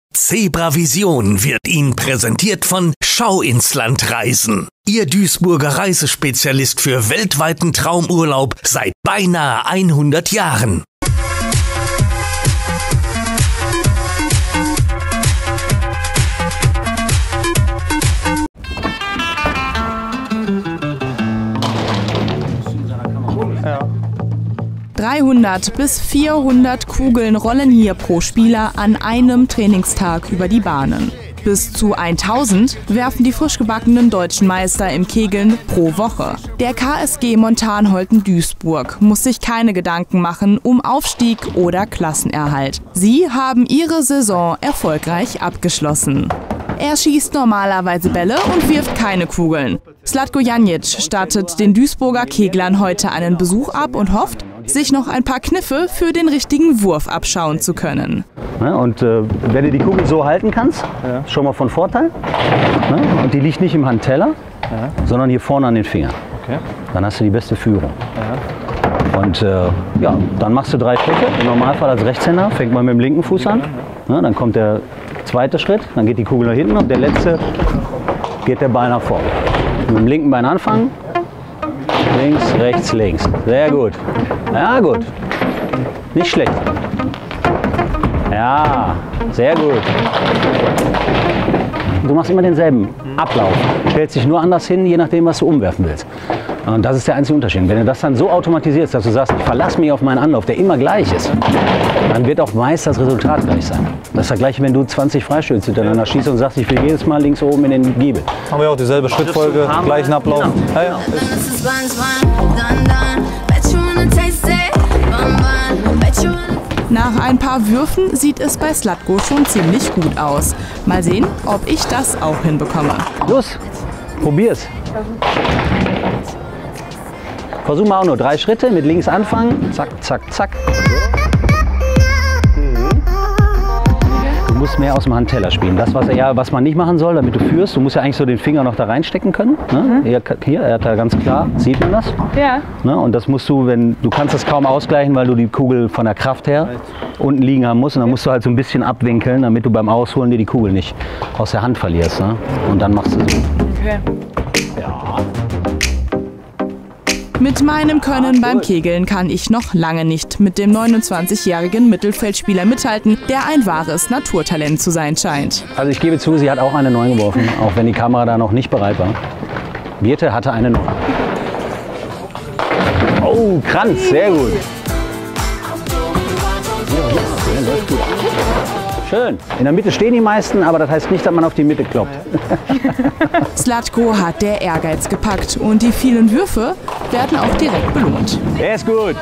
Zebravision wird Ihnen präsentiert von Schau ins Land Reisen. Ihr Duisburger Reisespezialist für weltweiten Traumurlaub seit beinahe 100 Jahren. Ja. 300 bis 400 Kugeln rollen hier pro Spieler an einem Trainingstag über die Bahnen. Bis zu 1000 werfen die frisch gebackenen deutschen Meister im Kegeln pro Woche. Der KSG Montanholten Duisburg muss sich keine Gedanken machen um Aufstieg oder Klassenerhalt. Sie haben ihre Saison erfolgreich abgeschlossen. Er schießt normalerweise Bälle und wirft keine Kugeln. Zlatko Janic stattet den Duisburger Keglern heute einen Besuch ab und hofft, sich noch ein paar Kniffe für den richtigen Wurf abschauen zu können. Ja, und wenn du die Kugel so halten kannst, ist schon mal von Vorteil. Ne? Und die liegt nicht im Handteller, sondern hier vorne an den Fingern. Okay. Dann hast du die beste Führung. Und ja, dann machst du 3 Schritte. Im Normalfall als Rechtshänder fängt man mit dem linken Fuß an. Ne? Dann kommt der zweite Schritt, dann geht die Kugel nach hinten und der letzte geht der Ball nach vorne. Mit dem linken Bein anfangen. Links, rechts, links. Sehr gut. Ja, gut. Nicht schlecht. Ja, sehr gut. Du machst immer denselben Ablauf. Du stellst dich nur anders hin, je nachdem, was du umwerfen willst. Und das ist der einzige Unterschied. Wenn du das dann so automatisierst, dass du sagst, ich verlasse mich auf meinen Anlauf, der immer gleich ist, dann wird auch meist das Resultat gleich sein. Das ist das Gleiche, wenn du 20 Freistöße hintereinander schießt und sagst, ich will jedes Mal links oben in den Giebel. Haben wir auch dieselbe Schrittfolge, gleichen Ablauf. Genau. Ja, ja. Nach ein paar Würfen sieht es bei Zlatko schon ziemlich gut aus. Mal sehen, ob ich das auch hinbekomme. Los, probier's. Versuch mal auch nur 3 Schritte mit links anfangen. Zack, zack, zack. Du musst mehr aus dem Handteller spielen. Das, was man nicht machen soll, damit du führst, du musst ja eigentlich so den Finger noch da reinstecken können. Ne? Hier, er hat da ganz klar, sieht man das? Ja. Ne? Und das musst du, du kannst das kaum ausgleichen, weil du die Kugel von der Kraft her unten liegen haben musst. Und dann musst du halt so ein bisschen abwinkeln, damit du beim Ausholen dir die Kugel nicht aus der Hand verlierst. Ne? Und dann machst du so. Okay. Ja. Mit meinem Können beim Kegeln kann ich noch lange nicht mit dem 29-jährigen Mittelfeldspieler mithalten, der ein wahres Naturtalent zu sein scheint. Also ich gebe zu, sie hat auch eine 9 geworfen, auch wenn die Kamera da noch nicht bereit war. Birte hatte eine 9. Oh, Kranz, sehr gut. Schön. In der Mitte stehen die meisten, aber das heißt nicht, dass man auf die Mitte kloppt. Zlatko hat der Ehrgeiz gepackt und die vielen Würfe werden auch direkt belohnt. Der ist gut.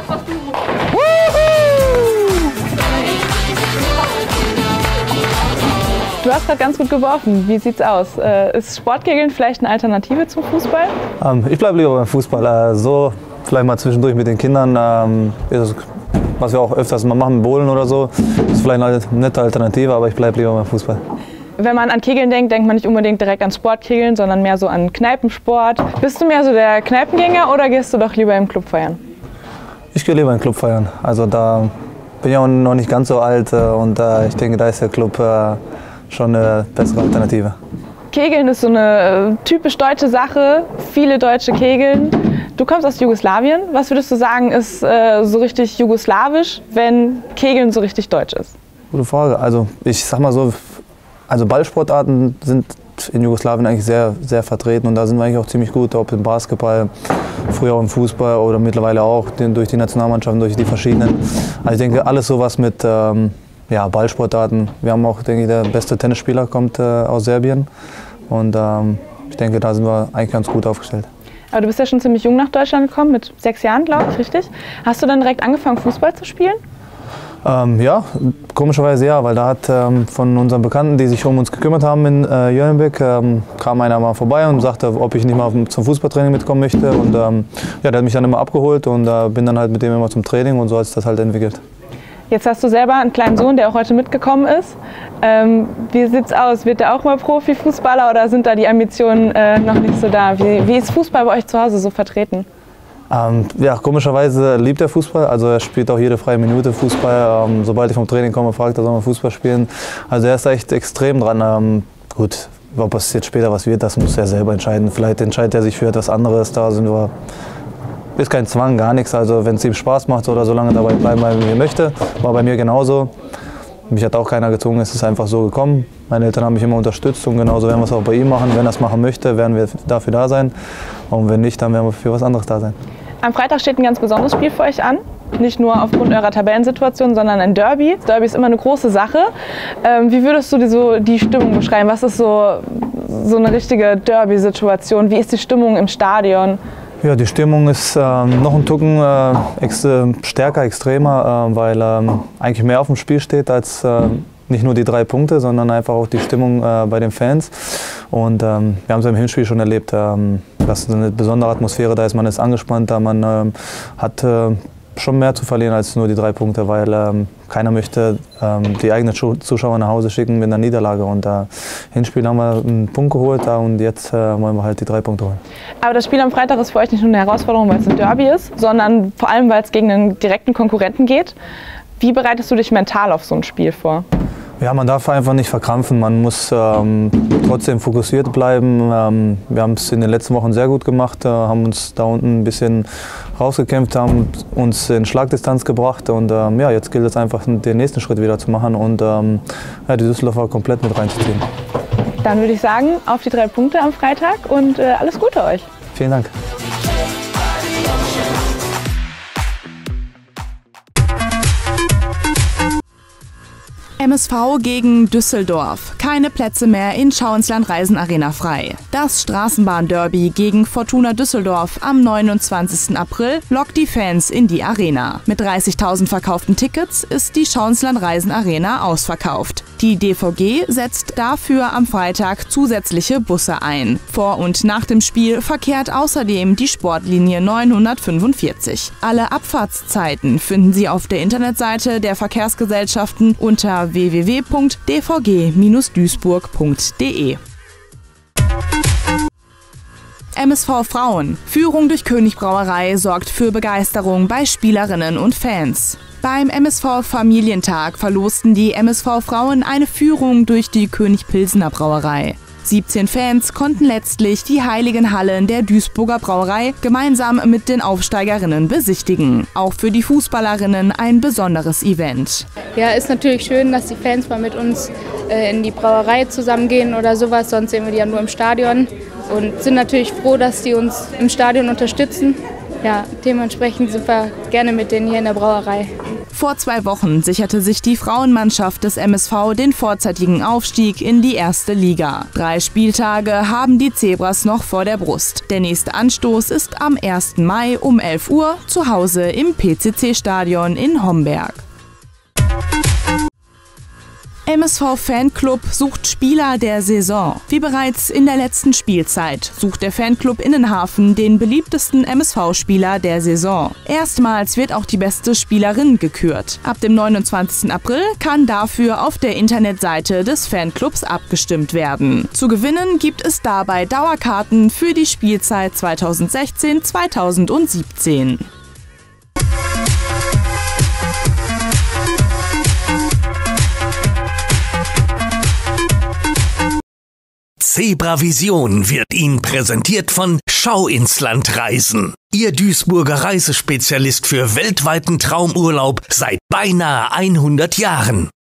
Du hast gerade ganz gut geworfen. Wie sieht's aus? Ist Sportkegeln vielleicht eine Alternative zum Fußball? Ich bleibe lieber beim Fußball. So vielleicht mal zwischendurch mit den Kindern. Was wir auch öfters mal machen, Bowlen oder so, ist vielleicht eine nette Alternative, aber ich bleibe lieber beim Fußball. Wenn man an Kegeln denkt, denkt man nicht unbedingt direkt an Sportkegeln, sondern mehr so an Kneipensport. Bist du mehr so der Kneipengänger oder gehst du doch lieber im Club feiern? Ich gehe lieber im Club feiern. Also da bin ich auch noch nicht ganz so alt und ich denke, da ist der Club schon eine bessere Alternative. Kegeln ist so eine typisch deutsche Sache, viele Deutsche kegeln. Du kommst aus Jugoslawien. Was würdest du sagen, ist so richtig jugoslawisch, wenn Kegeln so richtig deutsch ist? Gute Frage. Also ich sag mal so, also Ballsportarten sind in Jugoslawien eigentlich sehr, sehr vertreten und da sind wir eigentlich auch ziemlich gut, ob im Basketball, früher auch im Fußball oder mittlerweile auch durch die Nationalmannschaften, durch die verschiedenen. Also ich denke, alles sowas mit Ballsportarten. Wir haben auch, denke ich, der beste Tennisspieler kommt aus Serbien und ich denke, da sind wir eigentlich ganz gut aufgestellt. Aber du bist ja schon ziemlich jung nach Deutschland gekommen, mit 6 Jahren, glaube ich, richtig? Hast du dann direkt angefangen, Fußball zu spielen? Ja, komischerweise ja, weil da hat von unseren Bekannten, die sich um uns gekümmert haben in Jörnbeck, kam einer mal vorbei und sagte, ob ich nicht mal zum Fußballtraining mitkommen möchte. Und der hat mich dann immer abgeholt und bin dann halt mit dem immer zum Training und so hat sich das halt entwickelt. Jetzt hast du selber einen kleinen Sohn, der auch heute mitgekommen ist. Wie sieht's aus? Wird der auch mal Profifußballer oder sind da die Ambitionen noch nicht so da? Wie ist Fußball bei euch zu Hause so vertreten? Ja, komischerweise liebt er Fußball. Also er spielt auch jede freie Minute Fußball. Sobald ich vom Training komme, fragt er, soll man Fußball spielen. Also er ist echt extrem dran. Gut, ob es jetzt später was wird, das muss er selber entscheiden. Vielleicht entscheidet er sich für etwas anderes. Da sind wir, ist kein Zwang, gar nichts. Also wenn es ihm Spaß macht oder so lange dabei bleiben, wie er möchte. War bei mir genauso. Mich hat auch keiner gezwungen, es ist einfach so gekommen. Meine Eltern haben mich immer unterstützt und genauso werden wir es auch bei ihm machen. Wenn er es machen möchte, werden wir dafür da sein. Und wenn nicht, dann werden wir für was anderes da sein. Am Freitag steht ein ganz besonderes Spiel für euch an. Nicht nur aufgrund eurer Tabellensituation, sondern ein Derby. Das Derby ist immer eine große Sache. Wie würdest du die Stimmung beschreiben? Was ist so eine richtige Derby-Situation? Wie ist die Stimmung im Stadion? Ja, die Stimmung ist noch ein Tucken stärker, extremer, weil eigentlich mehr auf dem Spiel steht als nicht nur die 3 Punkte, sondern einfach auch die Stimmung bei den Fans. Und wir haben es im Hinspiel schon erlebt, dass eine besondere Atmosphäre da ist. Man ist angespannt, man hat schon mehr zu verlieren als nur die 3 Punkte, weil keiner möchte die eigenen Zuschauer nach Hause schicken mit einer Niederlage. Und Hinspiel haben wir einen Punkt geholt und jetzt wollen wir halt die 3 Punkte holen. Aber das Spiel am Freitag ist für euch nicht nur eine Herausforderung, weil es ein Derby ist, sondern vor allem, weil es gegen einen direkten Konkurrenten geht. Wie bereitest du dich mental auf so ein Spiel vor? Ja, man darf einfach nicht verkrampfen, man muss trotzdem fokussiert bleiben. Wir haben es in den letzten Wochen sehr gut gemacht, haben uns da unten ein bisschen rausgekämpft, haben uns in Schlagdistanz gebracht und ja, jetzt gilt es einfach, den nächsten Schritt wieder zu machen und die Düsseldorfer komplett mit reinzuziehen. Dann würde ich sagen, auf die 3 Punkte am Freitag und alles Gute euch. Vielen Dank. MSV gegen Düsseldorf. Keine Plätze mehr in Schau ins Land Reisen Arena frei. Das Straßenbahn-Derby gegen Fortuna Düsseldorf am 29. April lockt die Fans in die Arena. Mit 30.000 verkauften Tickets ist die Schau ins Land Reisen Arena ausverkauft. Die DVG setzt dafür am Freitag zusätzliche Busse ein. Vor und nach dem Spiel verkehrt außerdem die Sportlinie 945. Alle Abfahrtszeiten finden Sie auf der Internetseite der Verkehrsgesellschaften unter www.dvg-duisburg.de. MSV Frauen. Führung durch König Brauerei sorgt für Begeisterung bei Spielerinnen und Fans. Beim MSV Familientag verlosten die MSV Frauen eine Führung durch die König Pilsener Brauerei. 17 Fans konnten letztlich die heiligen Hallen der Duisburger Brauerei gemeinsam mit den Aufsteigerinnen besichtigen. Auch für die Fußballerinnen ein besonderes Event. Ja, ist natürlich schön, dass die Fans mal mit uns in die Brauerei zusammengehen oder sowas, sonst sehen wir die ja nur im Stadion und sind natürlich froh, dass die uns im Stadion unterstützen. Ja, dementsprechend sind wir gerne mit denen hier in der Brauerei. Vor 2 Wochen sicherte sich die Frauenmannschaft des MSV den vorzeitigen Aufstieg in die 1. Liga. 3 Spieltage haben die Zebras noch vor der Brust. Der nächste Anstoß ist am 1. Mai um 11 Uhr zu Hause im PCC-Stadion in Homberg. MSV Fanclub sucht Spieler der Saison. Wie bereits in der letzten Spielzeit sucht der Fanclub Innenhafen den beliebtesten MSV-Spieler der Saison. Erstmals wird auch die beste Spielerin gekürt. Ab dem 29. April kann dafür auf der Internetseite des Fanclubs abgestimmt werden. Zu gewinnen gibt es dabei Dauerkarten für die Spielzeit 2016-2017. Zebravision wird Ihnen präsentiert von Schau ins Land Reisen. Ihr Duisburger Reisespezialist für weltweiten Traumurlaub seit beinahe 100 Jahren.